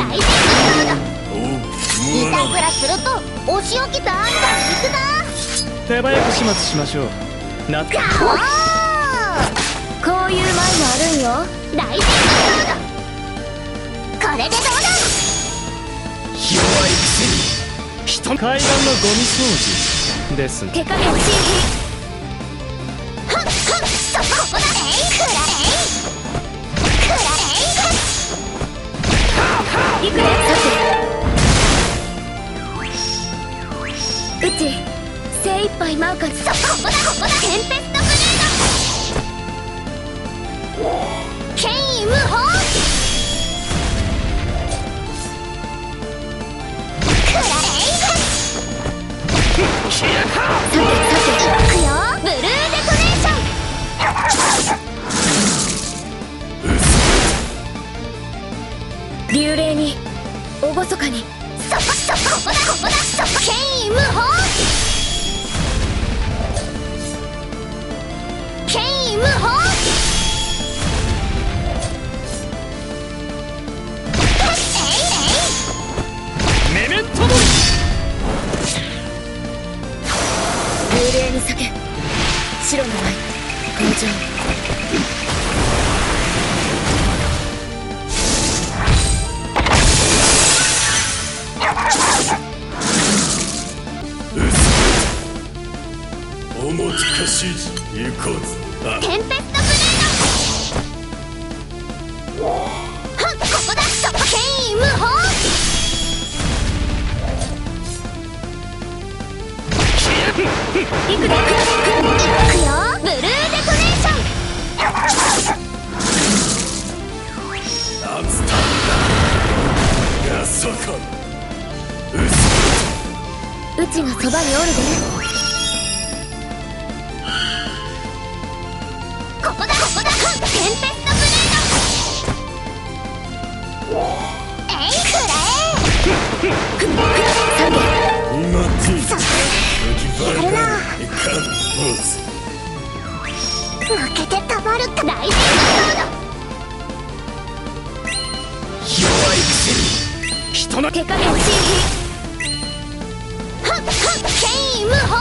大事。いたずらするとお仕置きだんだんいくな。 手早く始末しましょう。なっガオー。こういう舞もあるんよ。大事。これでどうだ。 弱いくせに人海岸のゴミ掃除ですね。 手加減しはっはっ、ここだね。くられくられいくらさてうち精一杯舞うか。ここだここだ。テンペストブレード。権威無法。くられさていくよ。ブルーデトネーション。流麗に厳かに。ここだここだ。権威無法。権威無法。 メメントモリ。 流麗に叫白の舞登場。 おもてかしじ行こうぜ。 テンペストブレード。はっ、ここだ。権威無法。いくでいくよ。ブルーデトネーション。 なんつったんだガソコン。 うちがそばにおるで。ここだここだ。テンペストブレード。えいくらえ。さて今ティやるな。負けてたまるか。大事。 弱いくせに人の手加減しはっはっ、権威無法。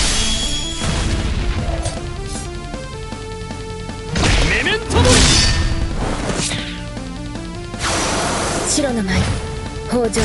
メメントモリ。 白の舞北条。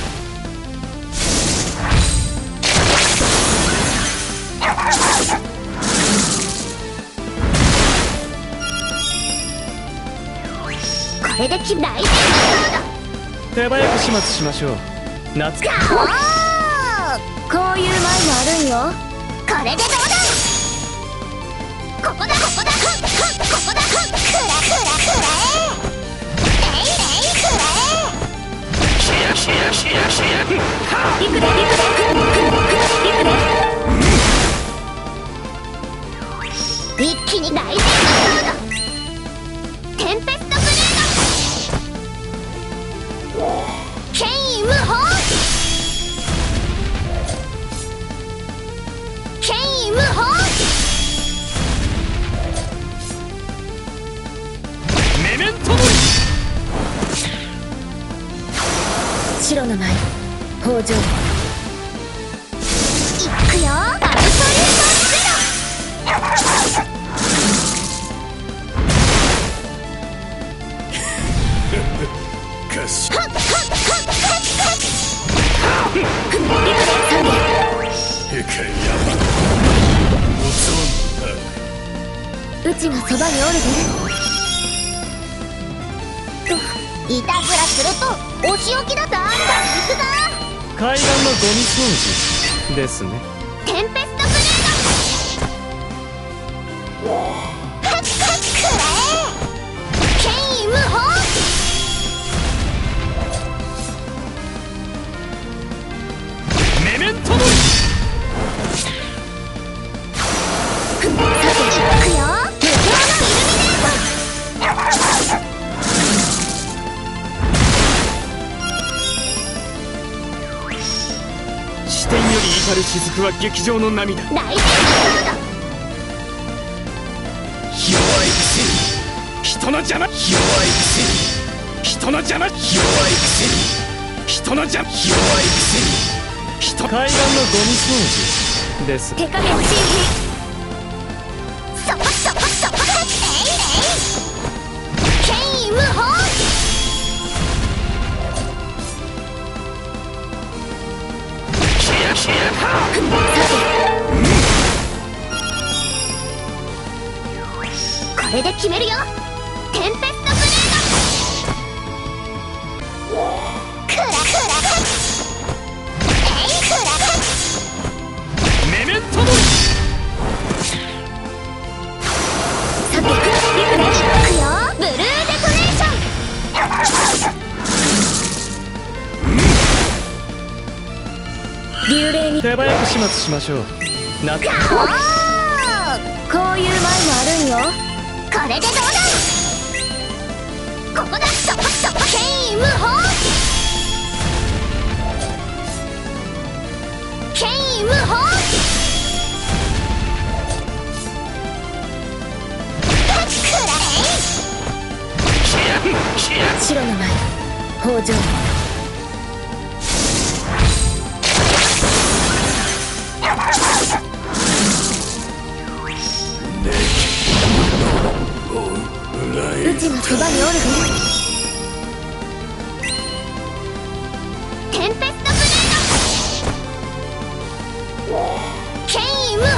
これできない。 手早く始末しましょう。夏ガオー。こういう舞もあるんよ。これでどうだ。ここだここだ。ここだ。くらくらくらえ。えいえいくらえ。いくでいくで一気に大事。テンペストブレード。権威無法。権威無法。 メメントモリ。 白の舞北条。いくよ。アブソリュートゼロ。 かしはっはっはっはっ。 へかやばおそんうちがそばにおるで。いたずらするとお仕置きだ。だんだんいくな。 海岸のゴミ掃除ですね。 テンペストブレード。はっはっくらえ。権威無法。 メメントモリ。 さていくよ。無料のイルミネーション。 視点より至る雫は劇場の涙。 大事。 弱いくせに人の邪魔。弱いくせに人人の邪魔、弱いくせに人の邪魔、弱いくせに人、海岸のゴミ掃除です。 手加減しいそこそこそこ権威無法これで決めるよ。テンペストブレードクラクラクラメメントモリ。 さていくねいくよ。ブルーデトネーション流霊に手早く始末しましょう。夏ガオーこういう舞もあるんよ。これでどうだ。ここだそこそこ権威無法権威無法白の舞北条うちのそばにおるで。テンペストブレード権威無法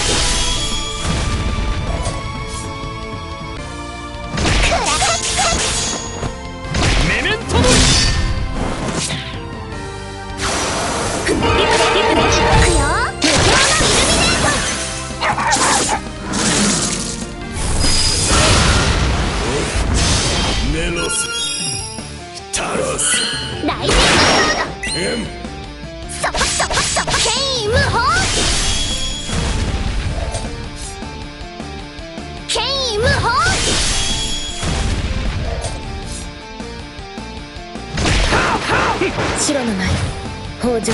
クラメメントモリ。 いくよ無料のイルミネーションネロスタロスライジングロードそこそこそこ権威無法権威無法白の舞北条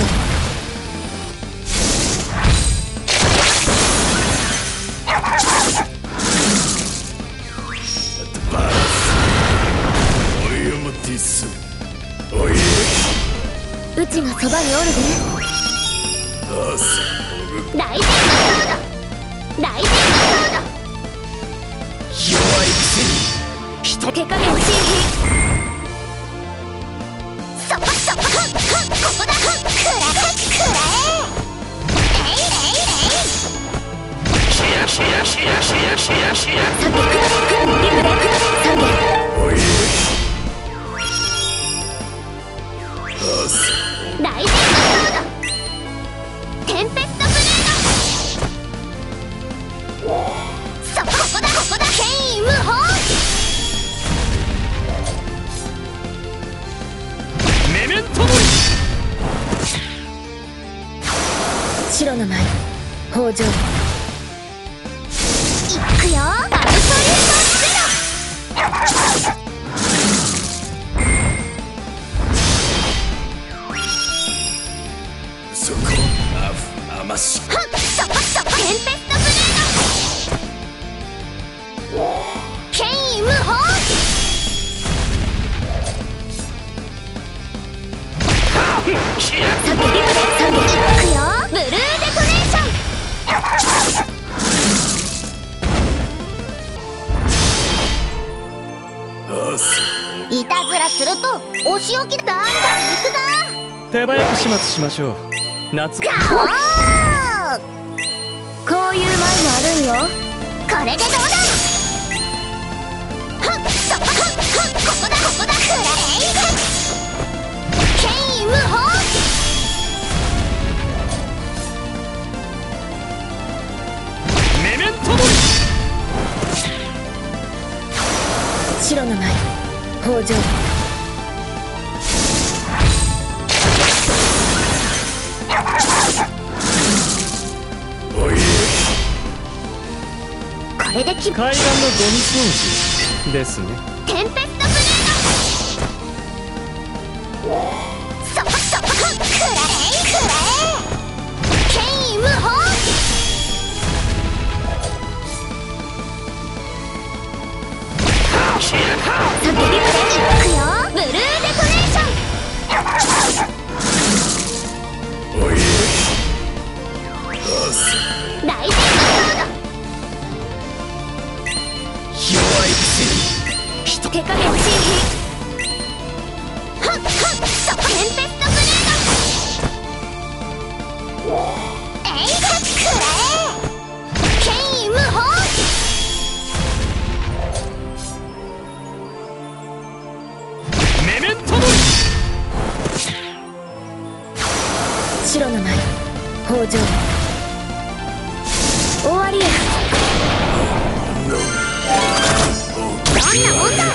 オイオムティスおいえうちがそばにおるダースで。ライジングロードライジングロー弱いくせに人、 ド手加減しそこそこここだくらさておいえダースライジングロードテンペストブレードそこだ権威無法メメントモリ。 白の舞北条いくよアブソリュートゼそこアフアマシロはっそこそこテンペストブレード権威無法さていくよブルーデトネーションダースいたずらするとお仕置きだんだん行くぞ。 手早く始末しましょう。夏ガオーこういう舞もあるんよ。これでどうだ。はっそこはっここだクラ権威無法メメントモリ。 白の舞北条おいえこれで決海岸のゴミ掃除ですね。 テンペストブレードそこそこクラ権威無法さていくよブルーデトネーす。 ライジングロー弱いくせに人ド手加減新品はっはっそこテンペストブレードえいがくらえ権威無法メメントモリ。 白の舞北条終わりやどんなもんだ